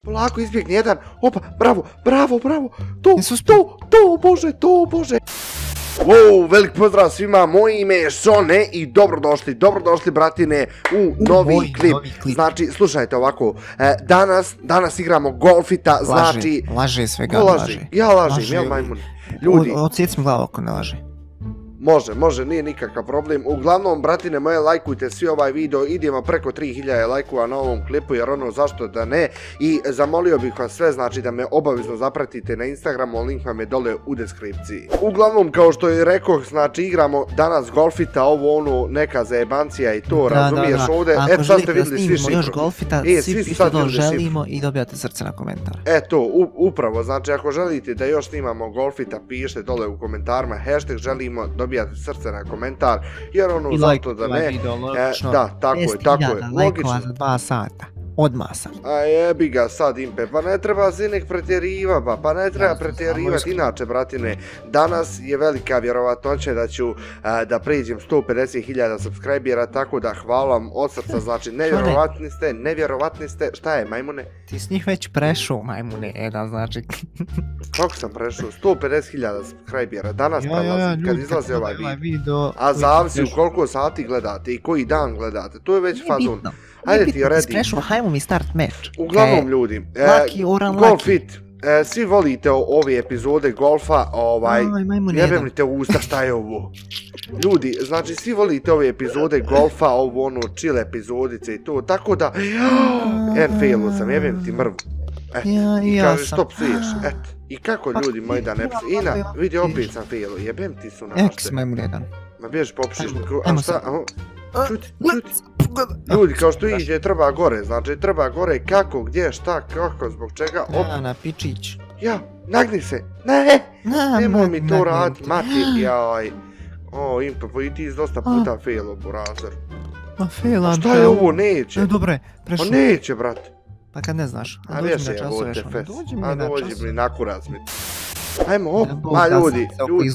Polako izbjegne jedan. Opa, bravo. To, bože. Wow, velik pozdrav svima, moje ime je Šone i dobrodošli bratine u novi klip. Znači, slušajte ovako, danas igramo golfita, znači... Laže svega, laže. Ja lažem, jel majmun? Ljudi... Odsjeci mi glavu ako ne laže. Može, nije nikakav problem. Uglavnom, bratine moje, lajkujte svi ovaj video, idemo preko 3000 lajkova na ovom klipu, jer ono zašto da ne. I zamolio bih vas sve, znači da me obavezno zapratite na Instagramu, link vam je dole u deskripciji. Uglavnom, kao što je rekao, znači igramo danas golfita, ovo ono, neka zajebancija i to, razumiješ ovdje. Ako želite da snimimo još golfita, svi pišite da želimo i dobijate srce na komentar. Eto, upravo, znači ako želite da još snimamo golfita, pišite dole u komentarima, hashtag želimo, dobijate srce na komentar, jer ono zato da ne. Da, tako je, logično. Za 2 sata. Odmah sam. A jebi ga sad impe, pa ne treba se nek pretjerivati, pa ne treba pretjerivati. Inače, bratine, danas je velika vjerovatnoća da ću da priđem 150.000 subscribera, tako da hvala vam od srca, znači nevjerovatni ste, šta je majmune? Ti s njih već prešao majmune, jedan znači. Kako sam prešao? 150.000 subscribera, danas prelazi, kad izlazi ovaj video. A zavisi u koliko sati gledate i koji dan gledate, to je već fazon. Ajde ti redi. Hajmo mi start meč. Uglavnom ljudi, Golf Fit, svi volite ove epizode golfa, jebem li te usta šta je ovo? Ljudi, znači svi volite ove epizode golfa, ovo ono chill epizodice i to, tako da, failu sam, jebem ti mrvu. I kažeš što psuješ, eto. I kako ljudi moji da ne psuješ, Ina, vidi opet sam failu, jebem ti su našte. Eks, majmu jedan. Ma bježi popušiš, a šta, čuti. Ljudi, kao što iđe, treba gore, znači treba gore kako, gdje, šta, kako, zbog čega, na pičić. Ja, nagni se, nemoj mi to raditi, mati, jaj. O, Impe, pa i ti iz dosta puta failo, burazar. Ma faila, šta je ovo, neće? Dobre, prešlo. Pa neće, brate. Pa kad ne znaš, a vješe je vodite fest, a dođi mi na kurac mi. Ajmo, op, ma ljudi,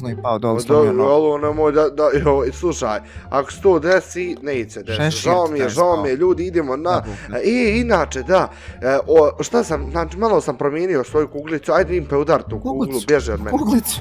ovo nemoj da, slušaj, ako se to desi, neće desi, žao mi je, ljudi, idemo na, inače, da, šta sam, znači, malo sam promijenio svoju kuglicu, ajde Impe udar tu kuglu, bježe od mene. Kuglicu?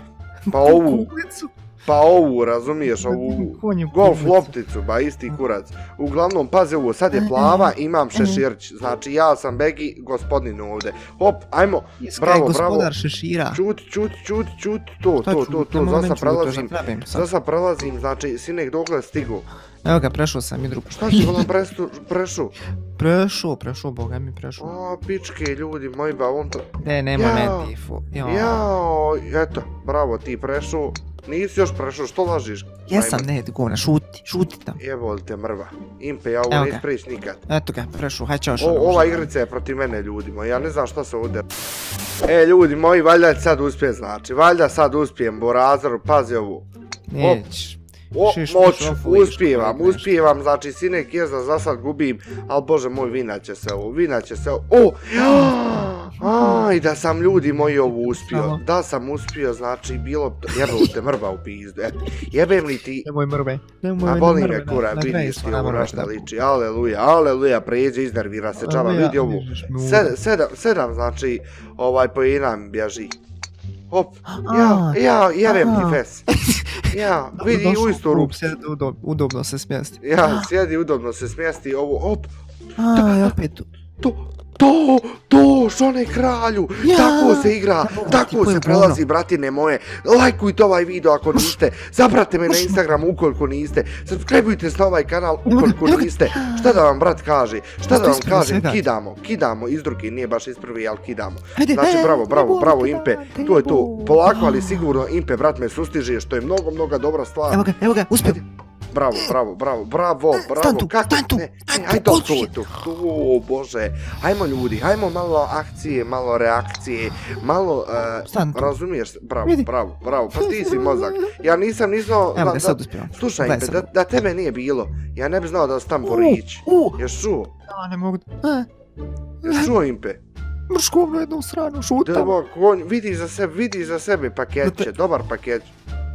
Pa ovu, razumiješ, ovu golf lopticu, ba isti kurac. Uglavnom, pazi ovo, sad je plava, imam šeširć, znači ja sam Begi, gospodin ovdje. Hop, ajmo, bravo. Gospodar šešira. Čuti, to, zasa prelazim, znači, sinek dokle stigu. Evo ga, prešao sam i drugo. Šta si volam prešao? Prešao, boga mi prešao. O, pičke, ljudi moji, ba on to... Nema netifu. Jao, eto, bravo, ti prešao. Nisi još prešao, što lažiš? Jesam, ne, govna, šuti tam. Jebol te mrva. Impe, ja ovo neću prići nikad. Eto ga, prešao, hajde ćeš. Ova igrica je protiv mene, ljudi moji, ja ne znam šta se ovdje... ljudi moji, valjda sad uspijem, znači, valjda sad uspijem, Borazaru, pazi ovu. Nećeš. Moću, uspijevam, znači sinek jezda za sad gubim, ali bože moj, vinat će se ovo, i da sam ljudi moji ovo uspio, znači bilo, jebem te mrva u pizdu, jebem li ti, nemoj mrve, a boli me kura, vidiš ti ovo našta liči, aleluja, pređe, iznervira se čava, vidi ovu, 7, znači, pojena mi bježi. Hop, jebem ti fes. Ja, vidi u istu ruku. Udobno se smjesti. Ja, sjedi, udobno se smjesti, ovo, hop. Opet. To, Šone kralju, tako se igra, tako se prelazi, bratine moje. Lajkujte ovaj video ako niste, zapratite me na Instagramu ukoliko niste, subscribeujte se na ovaj kanal ukoliko niste. Šta da vam brat kaže, kidamo iz druge, nije baš iz prvi, ali kidamo. Znači, bravo, Impe, to je to, polako, ali sigurno, Impe, brat me sustiže, što je mnogo dobra stvar. Evo ga, uspio. Bravo, kako? Ajde to, bože, ajmo ljudi, ajmo malo akcije, malo reakcije, malo, razumiješ, bravo, pa ti si mozak, ja nisam znao, slušaj Impe, da tebe nije bilo, ja ne bi znao da sam tam Borić, ješ čuo? Ne mogu, ješ čuo Impe? Mrško na jednu stranu, šutam. Vidi za sebe paketće, dobar paketće.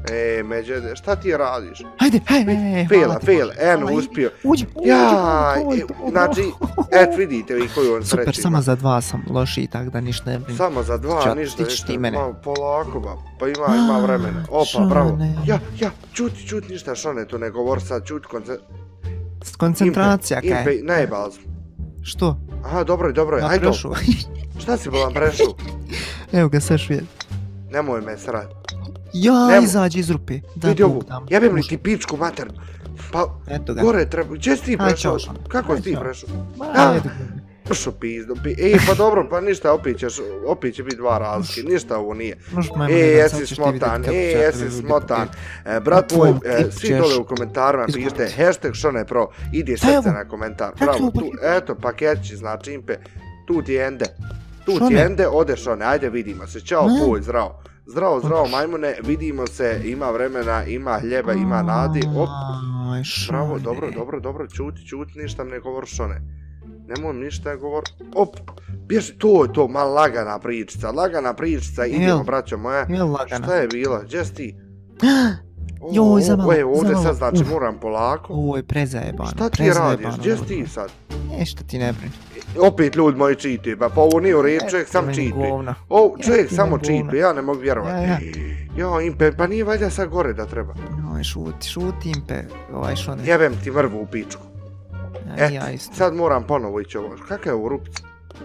Međede, šta ti radiš? Hajde. Fail, eno, uspio. Uđi. Znači, vidite vi koju on sreći. Super, samo za 2 sam lošiji, tak da ništa ne brini. Samo za 2, ništa. Polako, ba, pa ima vremena. Opa, bravo. Čuti, ništa, Šone, tu ne govor sad, čuti koncentracija, kaj? Impe, najebal sam. Što? Aha, dobro je, ajde. Šta si bolan prešao? Evo ga, sve švijet. Nemoj me srat. Izađi iz rupe. Vidi ovu, jebem li ti pičku maternu. Pa, gore treba, gdje si ti prešao? Kako si ti prešao? Pršo pizdo, pa dobro, pa ništa, opet će biti 2 razlike, ništa ovo nije. Jesi smotan. Brat moj, svi dole u komentarima pišite hashtag #ShonePro, ide srce na komentar. Bravo, tu, eto, paketići, znači impe, tu ti ende, ode Šone, ajde vidimo se, čao, poj, zdravo. Zdravo, majmune, vidimo se, ima vremena, ima hljeba, ima nadi, op. Bravo, dobro, čuti, ništa ne govor Šone. Nemoj ništa govor, op, bježi, to je to, malo lagana pričica, idemo, braćo moja. Šta je bila, gdje si ti? Joj, zamalo. Ovdje sad znači moram polako. Ovo je prezajebano. Šta ti radiš, gdje si ti sad? Ništa ti ne brini. Opet ljudi moji čituje, pa ovo nije u redu, čovjek sam čituje. Čovjek samo čituje, ja ne mogu vjerovati. Jo, Impe, pa nije valjda sad gore da treba. Joj, šuti Impe, Šone. Jebem ti mrvu u pičku. Sad moram ponovo ići ovo, kakva je ovo rupica?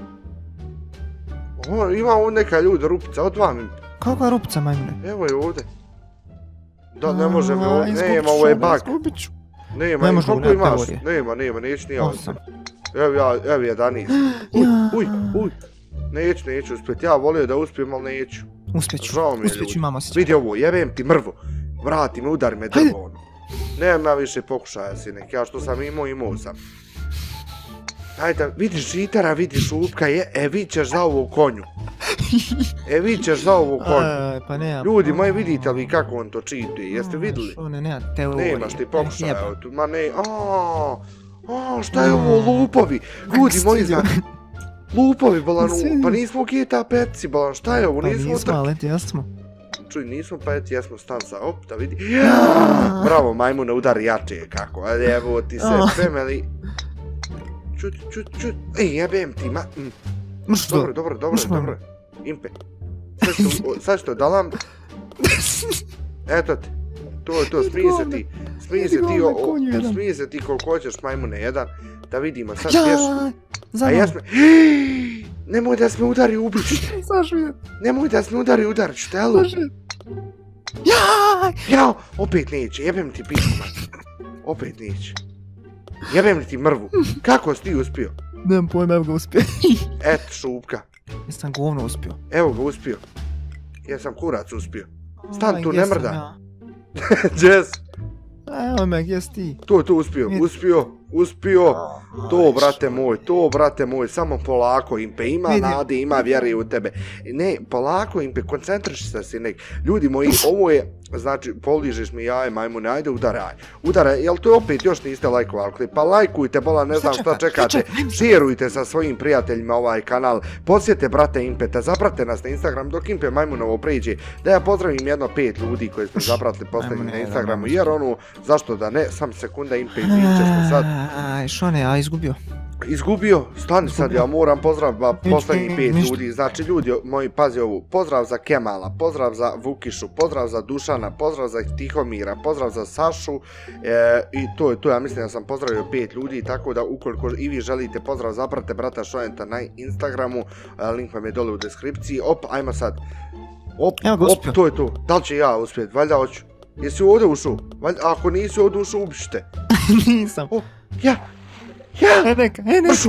Ima ovdje neka ljudi rupica, odvam Impe. Kakva rupica, majmune? Evo je ovdje. Da, ne može mi ovdje, nema, ovo je bug. Nema, koliko imaš? Nema, neću nije ovdje. Evo 11. Neću uspjeti, ja volio da uspijem, ali neću. Uspjeću, imamo osjećaj. Vidi ovo, jebem ti mrvu. Vrati me, udari me drvo ono. Nemam ja više pokušaja sinek, ja što sam imao sam. Ajde, vidiš žitara, vidiš šupka, vi ćeš za ovu konju. Pa nemam. Ljudi moji, vidite li kako on to čituje, jeste vidjeli? Nema teorije. Nemaš ti pokušaja, ma ne, šta je ovo, lupovi? Ljudi moji, znači, lupovi, bolan, pa nismo u GTA 5-ci, bolan, šta je ovo, nismo u trke. Pa nismo, ali ti jesmo. Čuj, nismo pa jesmo stanca, op, da vidi. Bravo, majmune, udari jače, kako, evo ti se femeli. Čut, jebem ti, dobro. Impe, sad što dalam, eto ti, to, smije se ti koliko hoćeš, majmune, jedan, da vidimo, sad pješ. A jesme, nemoj da se me udari, ubić. Nemoj da se me udari, štelu. Jao, opet neće, jebem ti pičku, opet neće. Jebem ti mrvu, kako si ti uspio? Nemam pojma, evo ga uspio. Eto, šupka. Jesam govno uspio. Evo ga uspio. Jesam kurac uspio. Stan tu, ne mrda. Jess. Evo me, gdje si ti? To uspio. To, brate moj, samo polako, Impe, ima nade, ima vjere u tebe. Ne, polako, Impe, koncentriši se si nek. Ljudi moji, ovo je, znači, poližeš mi jaje, majmune, ajde udaraj, jel to opet još niste lajkovali klip? Pa lajkujte, bola, ne znam šta čekate, širujte sa svojim prijateljima ovaj kanal, posjete brate Impeta, zaprate nas na Instagram dok Impe Majmunovo priđe, da ja pozdravim jedno 5 ljudi koji smo zapratili posljednji na Instagramu, jer zašto da ne, sam sekunda Impe, izvinčeš me sad. Šone, a Izgubio, stani sad, ja moram pozdraviti posljednjih 5 ljudi, znači ljudi moji, pazi ovu, pozdrav za Kemala, pozdrav za Vukišu, pozdrav za Dušana, pozdrav za Tihomira, pozdrav za Sašu i to je to, ja mislim da sam pozdravio 5 ljudi, tako da ukoliko i vi želite pozdrav, zaprate brata Šoneta na Instagramu, link vam je dole u deskripciji, ajmo sad, to je to, da li će ja uspjeti, valjda hoću, jesi ovdje ušao, ako nisi ovdje ušao, ubište. Nisam. Mršu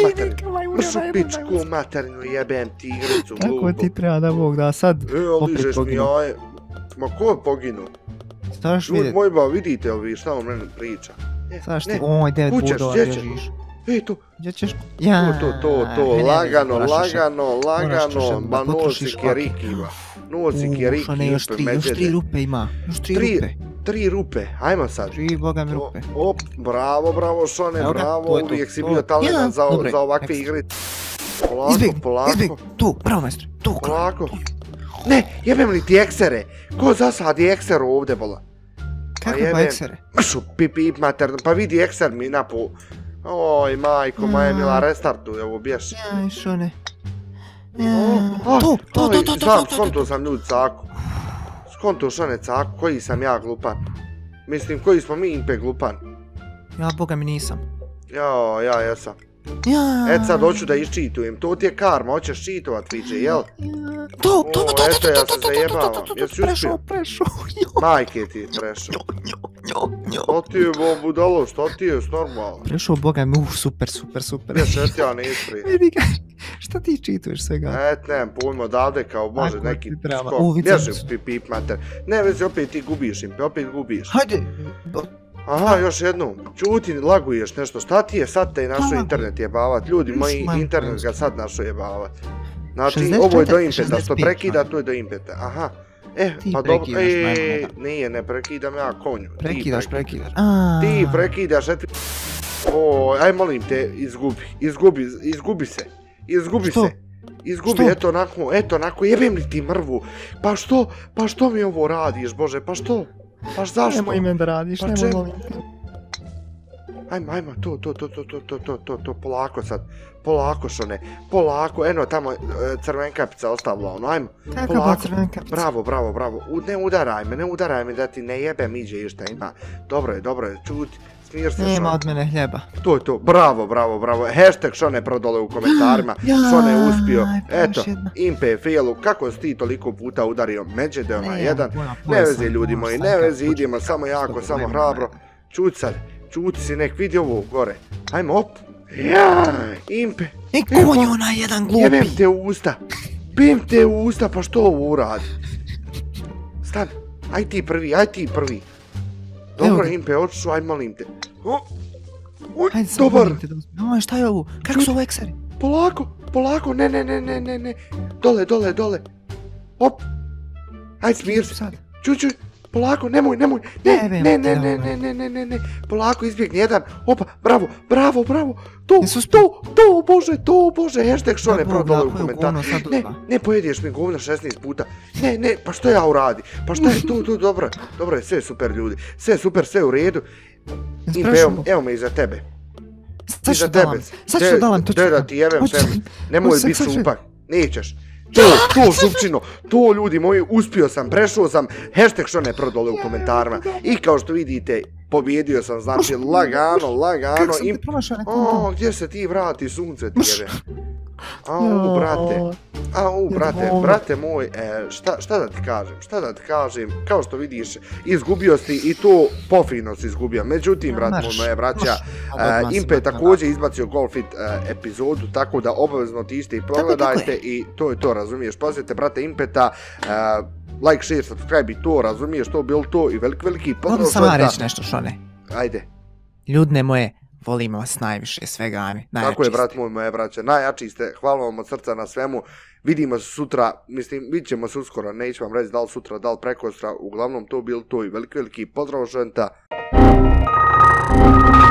pičku materinu, jebem ti igricu. Tako ti treba da Bog da sad opet poginu. Ma ko je poginu? Staš vidjeti. Ljudi moji ba, vidite li vi šta vam mene priča? Staš ti, 9 budova bježiš. Tu. Gdje ćeš? To, lagano, ma noci kjerikima. Još 3 rupe ima, 3 rupe, ajmo sad. 3 boga mi rupe. Bravo Šone, bravo, uvijek si bio talentan za ovakve igre. Polako. Izbjeg, tu, bravo majstor, tu. Polako. Ne, jebem li ti eksere? Ko zasadi ekser ovdje, bola? Kako pa eksere? Mšu, pip, materno, pa vidi ekser mi napu. Oj, majko, moja mila, restartuj ovo, bješ. Jaj, šone. Skonto sam ljudi caku. Skonto šone caku, koji sam ja glupan. Mislim, koji smo mi Impe glupan. Ja, boga mi nisam. Ja jesam. Sad hoću da iščitujem, to ti je karma, hoćeš čitovat, Viđe, jel? Eto, ja se zajebavam, jesi uspio? Prešao. Majke ti prešao. Što ti je, budalo, što ti je, normalno? Prešao, boga mi, super. Ješ, ja ne isprije. Vidi ga, šta ti čituješ svega? Nemam pojma, odavde kao može neki skok. Bježi, pip, mater. Ne, vezi, opet ti gubiš, Impe, opet gubiš. Hajde. Aha, još jednom, čuti, laguješ nešto, šta ti je sad te našo internet jebavat, ljudi moji, internet ga sad našo jebavat. Znači, ovo je do Impeta, što prekida, to je do Impeta, aha. Pa dobro, nije, ne prekidam ja konju. Prekidaš. Ti prekidaš, aj molim te, izgubi se. Izgubi, eto onako, jebem li ti mrvu, pa što mi ovo radiš, Bože, pa što? Pa zašto? Nemoj me da radiš, nemoj molim te. Ajmo, to, polako sad, polako šone, polako, eno tamo crvenkapica ostavila ono, ajmo, polako, bravo, ne udaraj me da ti ne jebem iđe i šta ima, dobro je, čuti, smir se šone. Nema od mene hljeba. To je to, bravo, hashtag šone prodole u komentarima, šone je uspio, eto, Impe je failu, kako si ti toliko puta udario Međede ona jedan, ne vezi ljudi moji, ne vezi, idemo samo jako, samo hrabro, čuti sad. Čuti si, nek vidi ovo gore. Ajmo, op. Impe. Konj ona jedan glupi. Jebem te u usta, pa što ovo uradi? Stan, aj ti prvi. Dobro, Impe, očišu, aj molim te. Dobar. Šta je ovo? Kako su ovo ekseri? Polako, ne. Dole. Op. Aj smir se. Čuj. Polako, nemoj, ne, polako, izbjegni jedan, opa, bravo, to, Bože, hashtag šone prodole u komentar, ne pojedeš mi govna 16 puta, ne, pa što ja uradi, pa šta je tu, dobro je, sve super ljudi, sve super, sve u redu, Impe, evo me iza tebe, sad ću dalam, to ću da ti jebem sve, nemoj biti šupak, nećeš. To šupčino, to ljudi moji, uspio sam, prešao sam, hashtag što ne prodole u komentarima i kao što vidite, pobjedio sam, znači lagano, gdje se ti vrati, sunce ti jebe. Brate moj, šta da ti kažem, kao što vidiš, izgubio si i to pofino si izgubio, međutim, brat moj, moje braća, Impe je također izbacio Golfit epizodu, tako da obavezno otište i pogledajte i to je to, razumiješ, pazite, brate Impeta, like, share, subscribe i to, razumiješ, to bilo to i veliki pozdrav. Mogu sama reći nešto, Šone. Ajde. Ljudne moje, volimo vas najviše, svega ajme, najjači ste. Tako je, brat moj, moje braće, najjači ste, hvala vam od srca na svemu, vidimo se sutra, mislim, vidit ćemo se uskoro, neću vam reći da li sutra, da li prekosutra, uglavnom to bilo to i veliki pozdrav, Šonta.